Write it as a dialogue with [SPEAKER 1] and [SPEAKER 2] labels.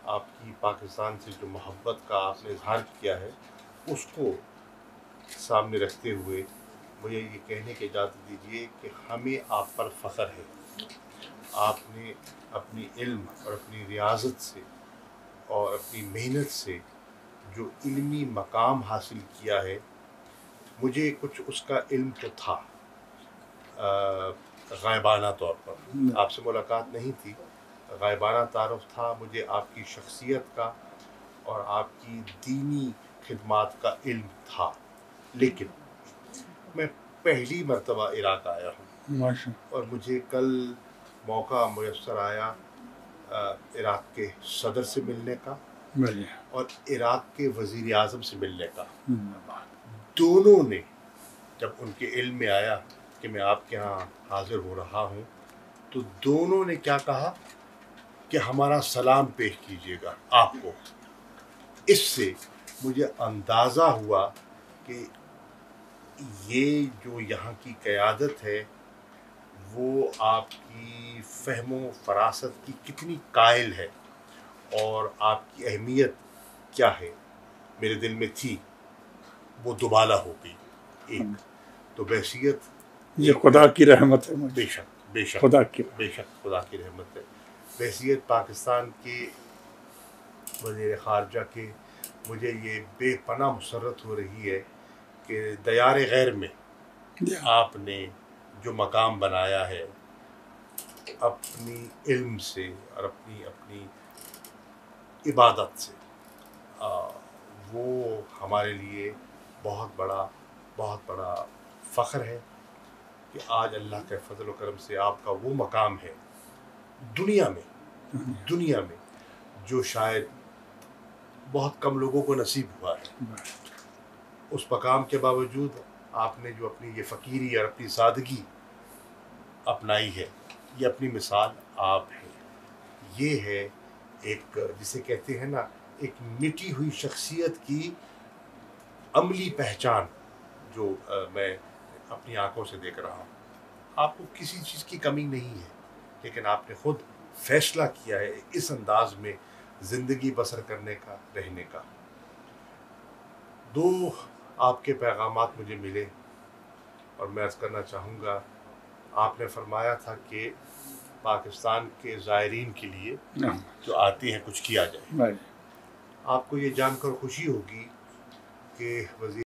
[SPEAKER 1] آپ کی پاکستان سے جو محبت کا آپ نے اظہار کیا ہے اس کو سامنے رکھتے ہوئے مجھے یہ کہنے کی اجازت دیجیے کہ ہمیں آپ پر فخر ہے. آپ نے اپنی علم اور اپنی ریاضت سے اور اپنی محنت سے جو علمی مقام حاصل کیا ہے، مجھے کچھ اس کا علم تو تھا غائبانہ طور پر، آپ سے ملاقات نہیں تھی، غائبانہ تعارف تھا مجھے آپ کی شخصیت کا اور آپ کی دینی خدمات کا علم تھا. لیکن میں پہلی مرتبہ عراق آیا ہوں اور مجھے کل موقع میسر آیا عراق کے صدر سے ملنے کا اور عراق کے وزیر اعظم سے ملنے کا. دونوں نے جب ان کے علم میں آیا کہ میں آپ کے ہاں حاضر ہو رہا ہوں تو دونوں نے کیا کہا کہ ہمارا سلام پیش کیجیے گا آپ کو. اس سے مجھے اندازہ ہوا کہ یہ جو یہاں کی قیادت ہے وہ آپ کی فہم و فراست کی کتنی قائل ہے اور آپ کی اہمیت کیا ہے میرے دل میں تھی، وہ دوبالا ہو گئی. ایک تو بحثیت
[SPEAKER 2] یہ خدا کی رحمت ہے،
[SPEAKER 1] بے شک بے شک
[SPEAKER 2] خدا کی
[SPEAKER 1] بے شک خدا کی رحمت ہے. بحثیت پاکستان کے وزیر خارجہ کے مجھے یہ بے پناہ مسرت ہو رہی ہے کہ دیار غیر میں آپ نے جو مقام بنایا ہے اپنی علم سے اور اپنی عبادت سے، وہ ہمارے لیے بہت بڑا فخر ہے کہ آج اللہ کے فضل و کرم سے آپ کا وہ مقام ہے دنیا میں جو شاید بہت کم لوگوں کو نصیب ہوا ہے. اس مقام کے باوجود آپ نے جو اپنی یہ فقیری اور اپنی سادگی اپنائی ہے، یہ اپنی مثال آپ ہے. یہ ہے ایک جسے کہتے ہیں نا ایک مٹی ہوئی شخصیت کی عملی پہچان جو میں اپنی آنکھوں سے دیکھ رہا ہوں. آپ کو کسی چیز کی کمی نہیں ہے لیکن آپ نے خود فیصلہ کیا ہے اس انداز میں زندگی بسر کرنے کا، رہنے کا. دو آپ کے پیغامات مجھے ملے اور میں عرض کرنا چاہوں گا. آپ نے فرمایا تھا کہ پاکستان کے زائرین کے لیے جو آتے ہیں کچھ کیا جائے. آپ کو یہ جان کر خوشی ہوگی کہ وزیر